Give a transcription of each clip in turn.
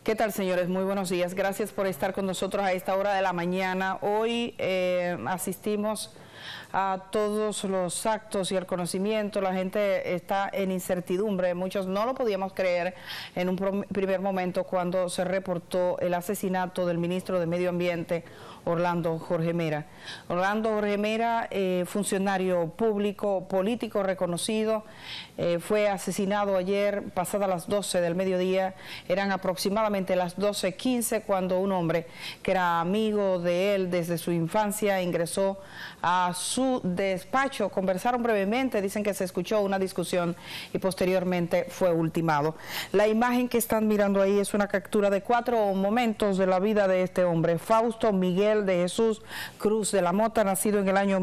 ¿Qué tal, señores? Muy buenos días. Gracias por estar con nosotros a esta hora de la mañana. Hoy asistimos a todos los actos y el conocimiento. La gente está en incertidumbre. Muchos no lo podíamos creer en un primer momento cuando se reportó el asesinato del ministro de Medio Ambiente, Orlando Jorge Mera. Orlando Jorge Mera, funcionario público, político reconocido, fue asesinado ayer pasadas las 12 del mediodía. Eran aproximadamente las 12:15 cuando un hombre que era amigo de él desde su infancia ingresó a su despacho. Conversaron brevemente, dicen que se escuchó una discusión y posteriormente fue ultimado. La imagen que están mirando ahí es una captura de 4 momentos de la vida de este hombre, Fausto Miguel de Jesús Cruz de la Mota, nacido en el año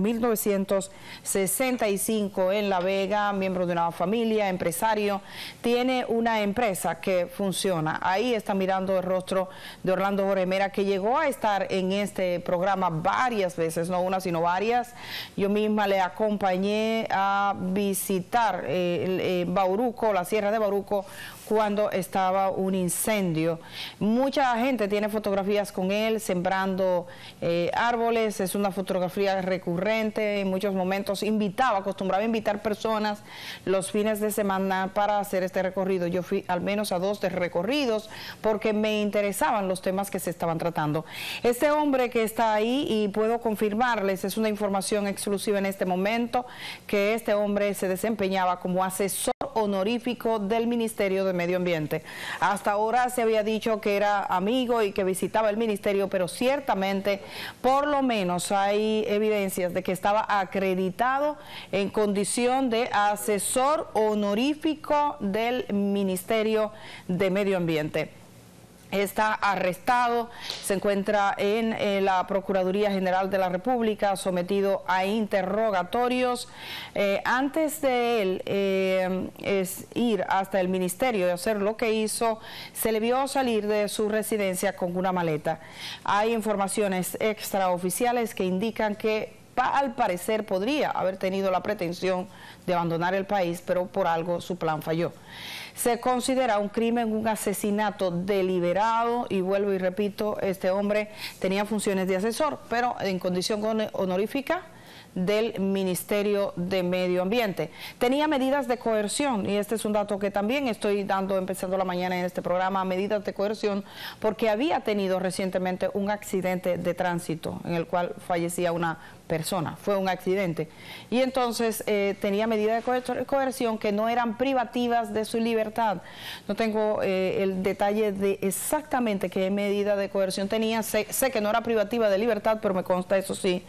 1965 en La Vega, miembro de una familia, empresario, tiene una empresa que funciona. Ahí está mirando el rostro de Orlando Jorge Mera, que llegó a estar en este programa varias veces, no una sino varias. Yo misma le acompañé a visitar Bauruco, la Sierra de Bauruco, cuando estaba un incendio. Mucha gente tiene fotografías con él sembrando árboles. Es una fotografía recurrente. En muchos momentos acostumbraba a invitar personas los fines de semana para hacer este recorrido. Yo fui al menos a 2 de recorridos porque me interesaban los temas que se estaban tratando. Este hombre que está ahí, y puedo confirmarles, es una información exclusiva en este momento, que este hombre se desempeñaba como asesor honorífico del Ministerio de Medio Ambiente. Hasta ahora se había dicho que era amigo y que visitaba el ministerio, pero ciertamente por lo menos hay evidencias de que estaba acreditado en condición de asesor honorífico del Ministerio de Medio Ambiente. Está arrestado, se encuentra en la Procuraduría General de la República, sometido a interrogatorios. Antes de él ir hasta el ministerio y hacer lo que hizo, se le vio salir de su residencia con una maleta. Hay informaciones extraoficiales que indican que al parecer podría haber tenido la pretensión de abandonar el país, pero por algo su plan falló. Se considera un crimen, un asesinato deliberado, y vuelvo y repito, este hombre tenía funciones de asesor, pero en condición honorífica del Ministerio de Medio Ambiente. Tenía medidas de coerción, y este es un dato que también estoy dando empezando la mañana en este programa, medidas de coerción, porque había tenido recientemente un accidente de tránsito en el cual fallecía una persona, fue un accidente, y entonces tenía medidas de coerción que no eran privativas de su libertad. No tengo el detalle de exactamente qué medida de coerción tenía, sé que no era privativa de libertad, pero me consta, eso sí,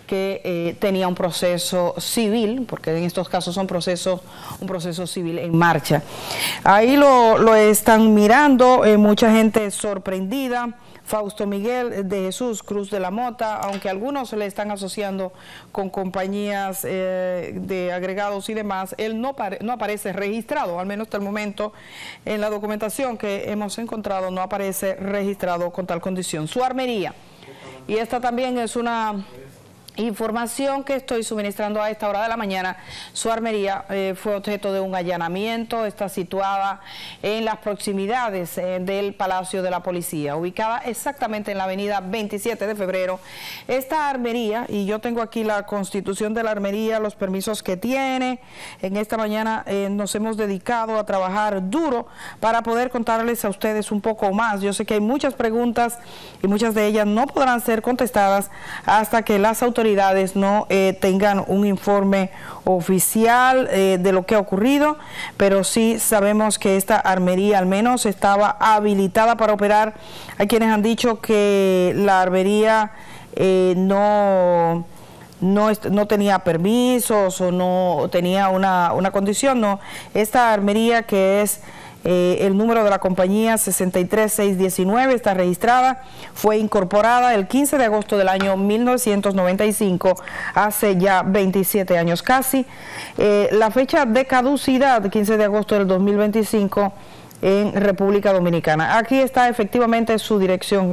que tenía un proceso civil, porque en estos casos son un proceso civil en marcha. Ahí lo están mirando, mucha gente sorprendida. Fausto Miguel de Jesús Cruz de la Mota, aunque algunos se le están asociando con compañías de agregados y demás, él no aparece registrado, al menos hasta el momento en la documentación que hemos encontrado no aparece registrado con tal condición. Su armería, y esta también es una información que estoy suministrando a esta hora de la mañana. Su armería fue objeto de un allanamiento, está situada en las proximidades del Palacio de la Policía, ubicada exactamente en la avenida 27 de febrero. Esta armería, y yo tengo aquí la constitución de la armería, los permisos que tiene. En esta mañana nos hemos dedicado a trabajar duro para poder contarles a ustedes un poco más. Yo sé que hay muchas preguntas y muchas de ellas no podrán ser contestadas hasta que las autoridades no tengan un informe oficial de lo que ha ocurrido, pero sí sabemos que esta armería al menos estaba habilitada para operar. Hay quienes han dicho que la armería no tenía permisos o no tenía una condición. No, esta armería, que es el número de la compañía 63619, está registrada, fue incorporada el 15 de agosto del año 1995, hace ya 27 años casi. La fecha de caducidad, 15 de agosto del 2025, en República Dominicana. Aquí está efectivamente su dirección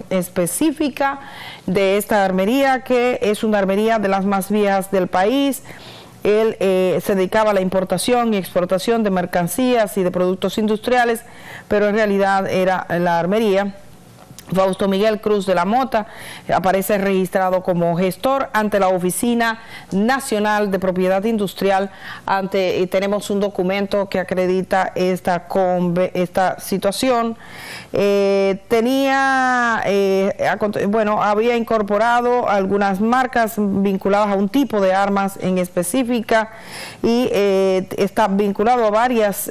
específica de esta armería, que es una armería de las más viejas del país. Él se dedicaba a la importación y exportación de mercancías y de productos industriales, pero en realidad era la armería. Fausto Miguel Cruz de la Mota aparece registrado como gestor ante la Oficina Nacional de Propiedad Industrial. Y tenemos un documento que acredita esta situación. Había incorporado algunas marcas vinculadas a un tipo de armas en específica y está vinculado a varias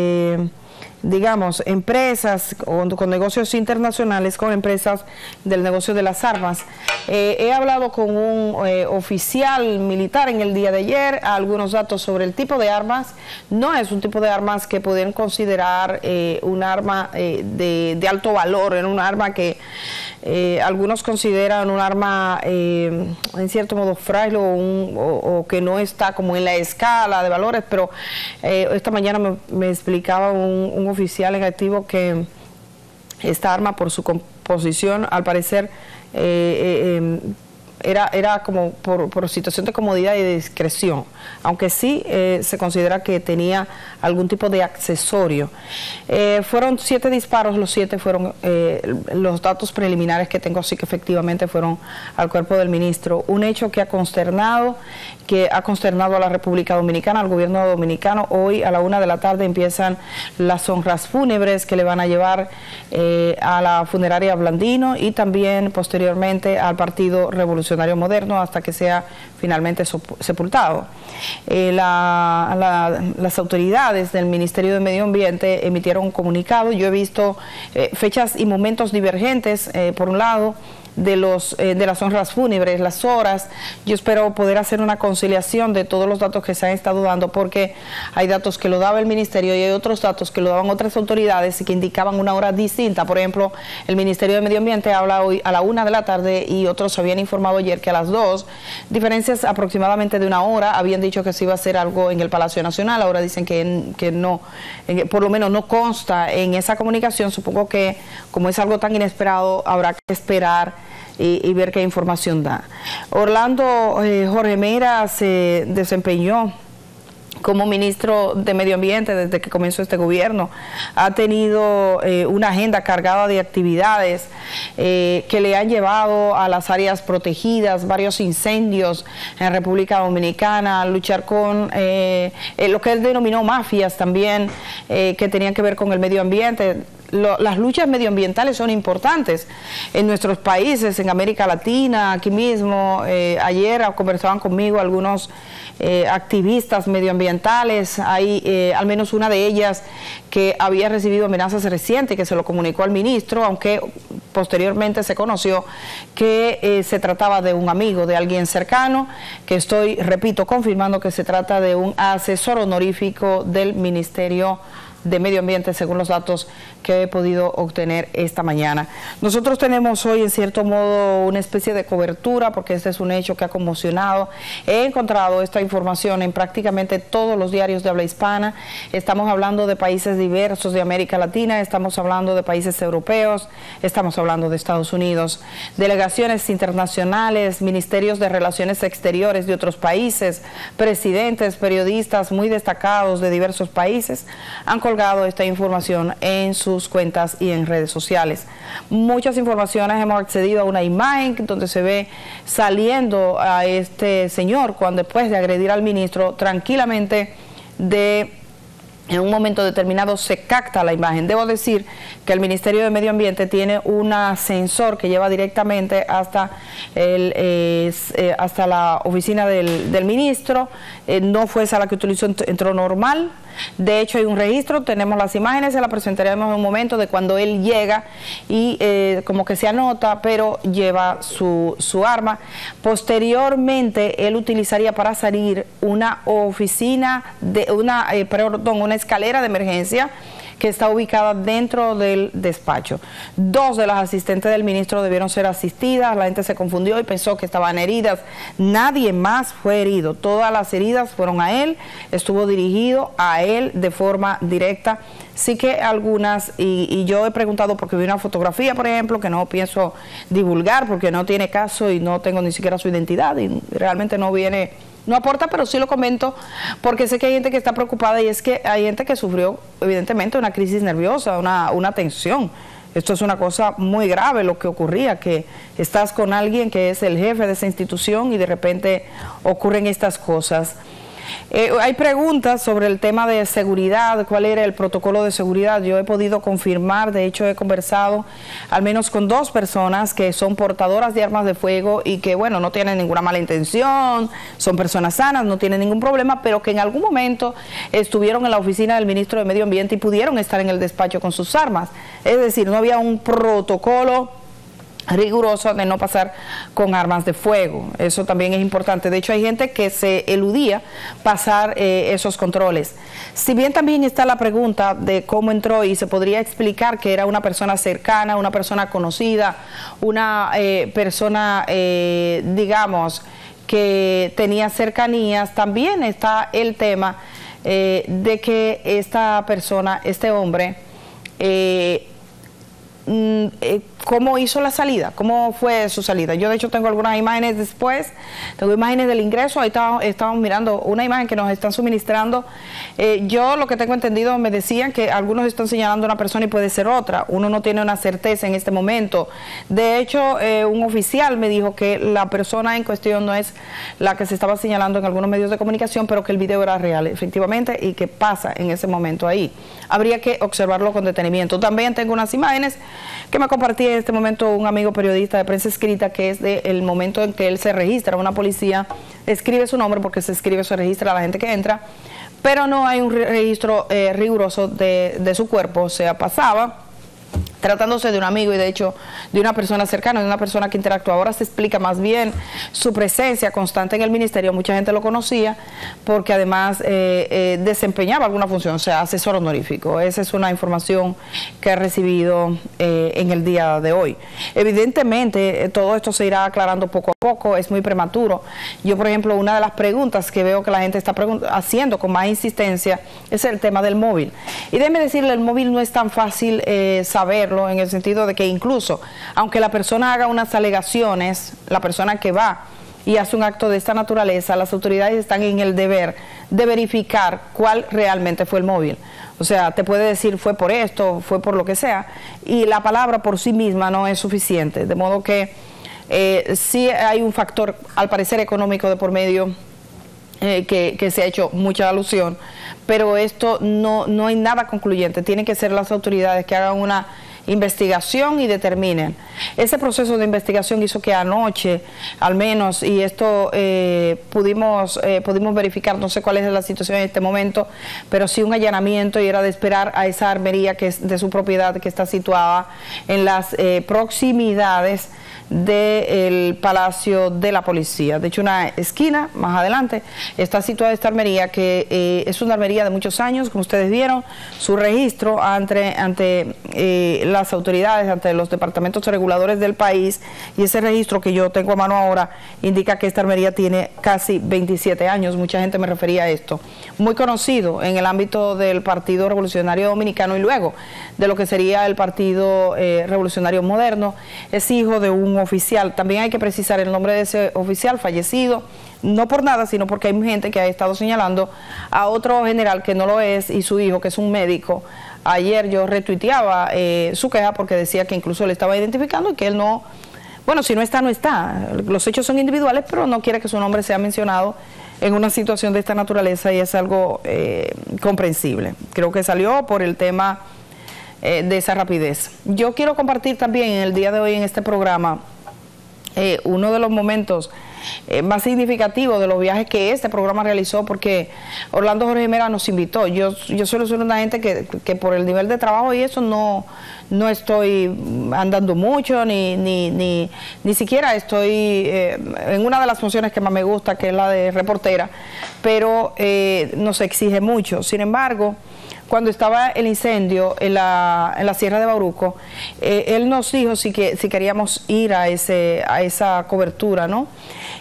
empresas con negocios internacionales, con empresas del negocio de las armas. He hablado con un oficial militar en el día de ayer, algunos datos sobre el tipo de armas. No es un tipo de armas que pueden considerar un arma de alto valor, en un arma que algunos consideran un arma en cierto modo frágil o que no está como en la escala de valores, pero esta mañana me explicaba un oficial en activo que esta arma, por su composición, al parecer era como por situación de comodidad y de discreción, aunque sí se considera que tenía algún tipo de accesorio. Fueron 7 disparos, los 7 fueron los datos preliminares que tengo, así que efectivamente fueron al cuerpo del ministro. Un hecho que ha consternado a la República Dominicana, al gobierno dominicano. Hoy a la 1 de la tarde empiezan las honras fúnebres que le van a llevar a la funeraria Blandino y también posteriormente al Partido Revolucionario Moderno hasta que sea finalmente sepultado. Las autoridades del Ministerio de Medio Ambiente emitieron un comunicado. Yo he visto fechas y momentos divergentes, por un lado, de las honras fúnebres, las horas. Yo espero poder hacer una conciliación de todos los datos que se han estado dando, porque hay datos que lo daba el ministerio y hay otros datos que lo daban otras autoridades y que indicaban una hora distinta. Por ejemplo, el Ministerio de Medio Ambiente habla hoy a la 1 de la tarde y otros habían informado ayer que a las 2, diferencias aproximadamente de una hora. Habían dicho que se iba a hacer algo en el Palacio Nacional, ahora dicen que no, por lo menos no consta en esa comunicación. Supongo que como es algo tan inesperado habrá que esperar y ver qué información da. Orlando Jorge Mera se desempeñó como ministro de Medio Ambiente desde que comenzó este gobierno. Ha tenido una agenda cargada de actividades que le han llevado a las áreas protegidas, varios incendios en República Dominicana, luchar con lo que él denominó mafias también, que tenían que ver con el medio ambiente. Las luchas medioambientales son importantes en nuestros países, en América Latina, aquí mismo. Ayer conversaban conmigo algunos activistas medioambientales. Hay al menos una de ellas que había recibido amenazas recientes, que se lo comunicó al ministro, aunque posteriormente se conoció que se trataba de un amigo, de alguien cercano, que estoy, repito, confirmando que se trata de un asesor honorífico del Ministerio de Medio Ambiente, según los datos que he podido obtener esta mañana. Nosotros tenemos hoy, en cierto modo, una especie de cobertura, porque este es un hecho que ha conmocionado. He encontrado esta información en prácticamente todos los diarios de habla hispana. Estamos hablando de países diversos de América Latina, estamos hablando de países europeos, estamos hablando de Estados Unidos, delegaciones internacionales, ministerios de Relaciones Exteriores de otros países, presidentes, periodistas muy destacados de diversos países han colgado esta información en sus cuentas y en redes sociales. Muchas informaciones, hemos accedido a una imagen donde se ve saliendo a este señor cuando, después de agredir al ministro, tranquilamente en un momento determinado se capta la imagen. Debo decir que el Ministerio de Medio Ambiente tiene un ascensor que lleva directamente hasta la oficina del ministro. No fue esa la que utilizó, entró normal. De hecho, hay un registro, tenemos las imágenes, se las presentaremos en un momento de cuando él llega y como que se anota, pero lleva su arma. Posteriormente, él utilizaría para salir una una escalera de emergencia que está ubicada dentro del despacho. 2 de las asistentes del ministro debieron ser asistidas, la gente se confundió y pensó que estaban heridas. Nadie más fue herido, todas las heridas fueron a él, estuvo dirigido a él de forma directa. sí que algunas, y yo he preguntado porque vi una fotografía, por ejemplo, que no pienso divulgar porque no tiene caso y no tengo ni siquiera su identidad y realmente no viene, no aporta, pero sí lo comento porque sé que hay gente que está preocupada y es que hay gente que sufrió evidentemente una crisis nerviosa, una tensión. Esto es una cosa muy grave lo que ocurría, que estás con alguien que es el jefe de esa institución y de repente ocurren estas cosas. Hay preguntas sobre el tema de seguridad, cuál era el protocolo de seguridad. Yo he podido confirmar, de hecho he conversado al menos con 2 personas que son portadoras de armas de fuego y que, bueno, no tienen ninguna mala intención, son personas sanas, no tienen ningún problema, pero que en algún momento estuvieron en la oficina del ministro de Medio Ambiente y pudieron estar en el despacho con sus armas. Es decir, no había un protocolo riguroso de no pasar con armas de fuego. Eso también es importante. De hecho, hay gente que se eludía pasar esos controles. Si bien también está la pregunta de cómo entró y se podría explicar que era una persona cercana, una persona conocida, una persona, digamos, que tenía cercanías, también está el tema de que esta persona, este hombre, ¿cómo hizo la salida? ¿Cómo fue su salida? Yo de hecho tengo algunas imágenes después, tengo imágenes del ingreso, ahí estamos mirando una imagen que nos están suministrando. Yo lo que tengo entendido, me decían que algunos están señalando a una persona y puede ser otra, uno no tiene una certeza en este momento. De hecho, un oficial me dijo que la persona en cuestión no es la que se estaba señalando en algunos medios de comunicación, pero que el video era real, efectivamente, y que pasa en ese momento ahí. Habría que observarlo con detenimiento. También tengo unas imágenes que me compartía en este momento un amigo periodista de prensa escrita, que es del momento en que él se registra, una policía escribe su nombre porque se escribe, se registra a la gente que entra, pero no hay un registro riguroso de su cuerpo. O sea, pasaba tratándose de un amigo y de hecho de una persona cercana, de una persona que interactúa. Ahora se explica más bien su presencia constante en el ministerio. Mucha gente lo conocía porque además desempeñaba alguna función, o sea, asesor honorífico. Esa es una información que he recibido en el día de hoy. Evidentemente, todo esto se irá aclarando poco a poco, es muy prematuro. Yo, por ejemplo, una de las preguntas que veo que la gente está haciendo con más insistencia es el tema del móvil. Y déjeme decirle, el móvil no es tan fácil saberlo, en el sentido de que incluso, aunque la persona haga unas alegaciones, la persona que va y hace un acto de esta naturaleza, las autoridades están en el deber de verificar cuál realmente fue el móvil. O sea, te puede decir fue por esto, fue por lo que sea, y la palabra por sí misma no es suficiente, de modo que sí hay un factor, al parecer económico de por medio, que se ha hecho mucha alusión, pero esto no hay nada concluyente. Tienen que ser las autoridades que hagan una investigación y determinen. Ese proceso de investigación hizo que anoche, al menos, y esto pudimos verificar, no sé cuál es la situación en este momento, pero sí un allanamiento, y era de esperar a esa armería que es de su propiedad, que está situada en las proximidades del Palacio de la Policía. De hecho, una esquina más adelante está situada esta armería, que es una armería de muchos años, como ustedes vieron, su registro ante las autoridades, ante los departamentos reguladores del país, y ese registro que yo tengo a mano ahora indica que esta armería tiene casi 27 años. Mucha gente me refería a esto. Muy conocido en el ámbito del Partido Revolucionario Dominicano y luego de lo que sería el Partido Revolucionario Moderno. Es hijo de un oficial. También hay que precisar el nombre de ese oficial fallecido, no por nada, sino porque hay gente que ha estado señalando a otro general que no lo es, y su hijo, que es un médico. Ayer yo retuiteaba su queja porque decía que incluso le estaba identificando y que él no, bueno, si no está, no está. Los hechos son individuales, pero no quiere que su nombre sea mencionado en una situación de esta naturaleza, y es algo comprensible. Creo que salió por el tema de esa rapidez. Yo quiero compartir también en el día de hoy en este programa uno de los momentos más significativos de los viajes que este programa realizó, porque Orlando Jorge Mera nos invitó. Yo suelo ser una gente que por el nivel de trabajo y eso no estoy andando mucho, ni siquiera estoy en una de las funciones que más me gusta, que es la de reportera, pero nos exige mucho. Sin embargo, cuando estaba el incendio en la Sierra de Bauruco, él nos dijo si queríamos ir a esa cobertura, ¿no?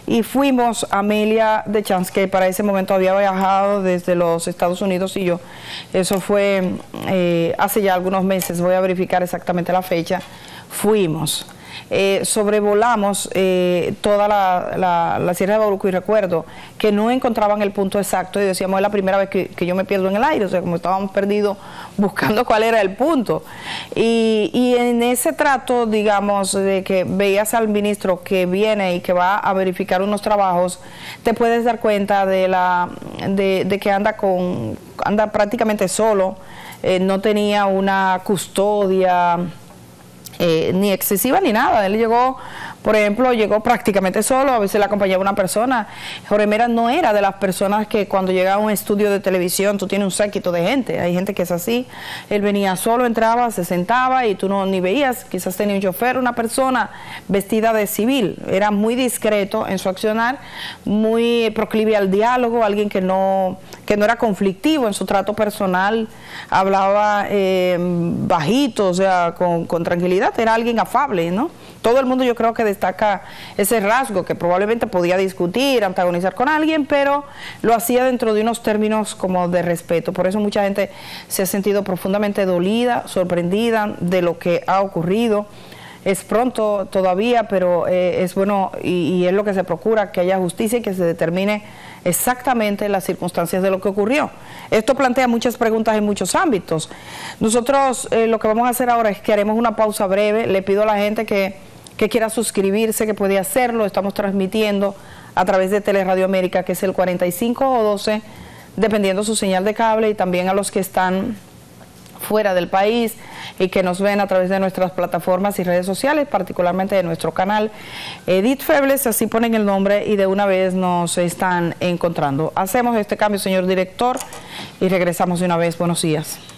y fuimos, Amelia Deschamps, que para ese momento había viajado desde los Estados Unidos, y yo, eso fue hace ya algunos meses, voy a verificar exactamente la fecha, fuimos. Sobrevolamos toda la Sierra de Bauruco, y recuerdo que no encontraban el punto exacto y decíamos, es la primera vez que yo me pierdo en el aire, o sea, como estábamos perdidos buscando cuál era el punto. Y en ese trato, digamos, de que veías al ministro que viene y que va a verificar unos trabajos, te puedes dar cuenta de que anda prácticamente solo, no tenía una custodia ni excesiva ni nada. Él llegó, por ejemplo, llegó prácticamente solo, a veces le acompañaba una persona. Jorge Mera no era de las personas que cuando llega a un estudio de televisión tú tienes un séquito de gente, hay gente que es así. Él venía solo, entraba, se sentaba y tú no ni veías, quizás tenía un chofer, una persona vestida de civil. Era muy discreto en su accionar, muy proclive al diálogo, alguien que no era conflictivo en su trato personal, hablaba bajito, o sea, con tranquilidad, era alguien afable, ¿no? Todo el mundo yo creo que destaca ese rasgo, que probablemente podía discutir, antagonizar con alguien, pero lo hacía dentro de unos términos como de respeto. Por eso mucha gente se ha sentido profundamente dolida, sorprendida de lo que ha ocurrido. Es pronto todavía, pero es bueno y es lo que se procura, que haya justicia y que se determine exactamente las circunstancias de lo que ocurrió. Esto plantea muchas preguntas en muchos ámbitos. Nosotros lo que vamos a hacer ahora es que haremos una pausa breve. Le pido a la gente que quiera suscribirse, que puede hacerlo. Estamos transmitiendo a través de Teleradio América, que es el 45 o 12, dependiendo su señal de cable, y también a los que están fuera del país y que nos ven a través de nuestras plataformas y redes sociales, particularmente de nuestro canal Edith Febles, así ponen el nombre y de una vez nos están encontrando. Hacemos este cambio, señor director, y regresamos de una vez. Buenos días.